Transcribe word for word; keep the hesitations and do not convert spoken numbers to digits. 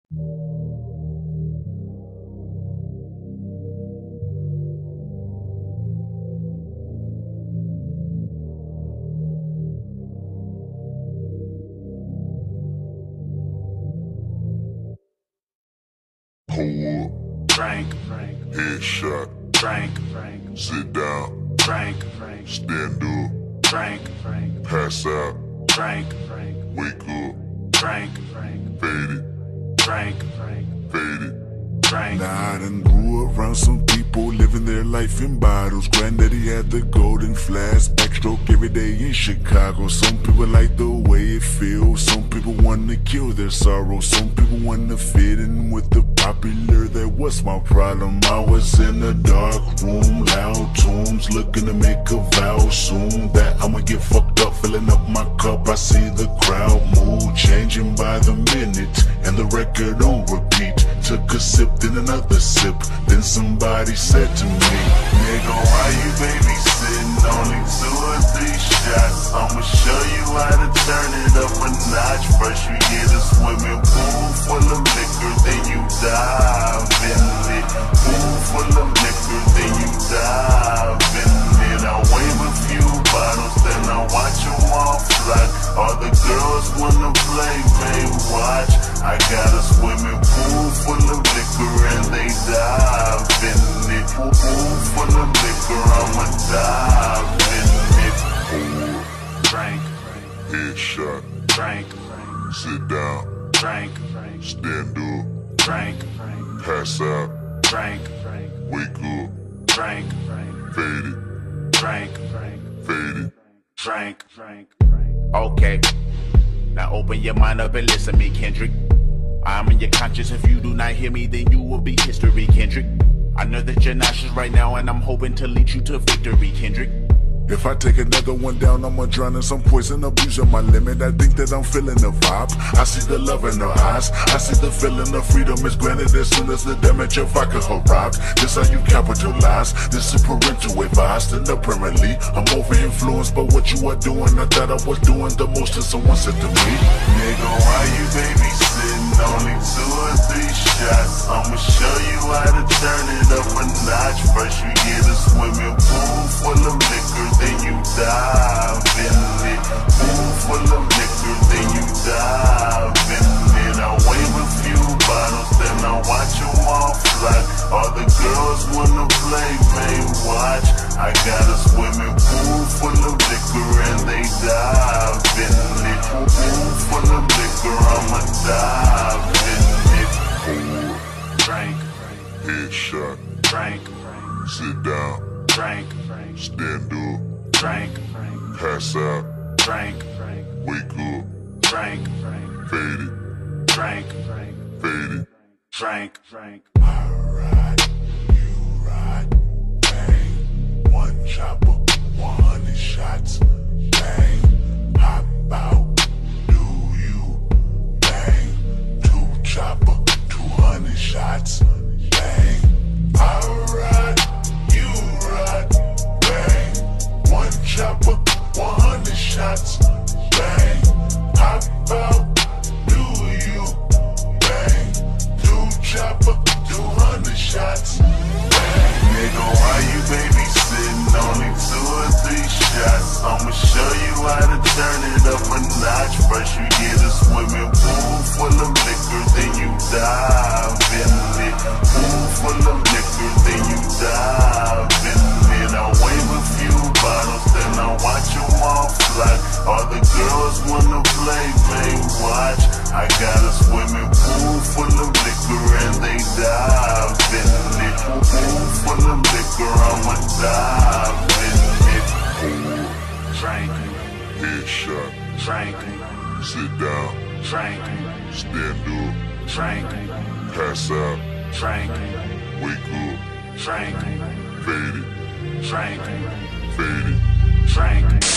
Pull up, Frank, headshot, Frank, sit down, Frank, stand up, Frank, pass out, Frank, wake up, Frank, fade it, Frank, fade it. Frank. Now I done grew around some people living their life in bottles. Granddaddy had the golden flask, backstroke every day in Chicago. Some people like the way it feels. Some people want to kill their sorrow. Some people want to fit in with the popular. That was my problem. I was in a dark room, loud tunes, looking to make a vow soon that I'ma get fucked up, filling up my cup. I see the crowd mood changing by the minute, and the record on repeat. Took a sip, then another sip, then somebody said to me, nigga, why you babysitting? Only two or three shots. I'ma show you how to turn it up a notch. First you get a swimming pool full of liquor, then you dive in it. Pool full of liquor, then you dive in it. I wave a few bottles, then I watch them all fly. All the girls wanna play, babe, watch. I got a swimming pool full of liquor and they dive in it. Pool full of liquor, I'ma dive in it. Pull up, Frank, headshot, Frank, sit down, Frank, stand up, Frank, pass out, Frank, wake up, Frank, fade it, Frank, fade it. Frank, Frank. Okay, now open your mind up and listen to me, Kendrick. I'm in your conscience. If you do not hear me, then you will be history, Kendrick. I know that you're nauseous right now, and I'm hoping to lead you to victory, Kendrick. If I take another one down, I'ma drown in some poison, abusing my limit. I think that I'm feeling the vibe. I see the love in her eyes. I see the feeling of freedom is granted as soon as the damage of vodka arrives. This how you capitalize. This is parental advice. And apparently, I'm over influenced by what you are doing. I thought I was doing the most, and someone said to me, nigga, why you babysitting? Only two or three shots. I'ma show you how to turn it up a notch. First you get a swimming pool full of liquor, then you dive in it. Pool full of liquor, then you dive in it. I wave a few bottles, then I watch them all fly. All the girls wanna play, babe, watch. I got a swimming pool full of liquor and they dive in it. Pool full of liquor, I'ma dive in it. Pull up, Frank, headshot, Frank, sit down, Frank, stand up, Frank, pass out, Frank, wake up, Frank, fade it, Frank, fade it. Frank, Frank. I ride, you ride, bang. One chopper, one hundred shots, bang. Hop out, do you, bang. Two chopper, two hundred shots, bang. I ride, you ride, bang. One chopper, one hundred shots, bang. Hop out, do you, bang. Two chopper, two hundred shots, bang. Nigga, why you babysitting? Only two or three shots. I'ma show you how to turn it up a notch. First you get a swimming pool full of liquor, then you dive in it. Pool full of liquor, then you dive in it. I wave a few bottles, then I watch them all fly. All the girls wanna play, babe, watch. I got a swimming pool full of liquor and they dive in it. Pool full of liquor, I'ma dive in it. Pull up, Frank, headshot, Frank, sit down, Frank, stand up, Frank, pass out, Frank, wake up, Frank, fade it, Frank, fade it. Frank.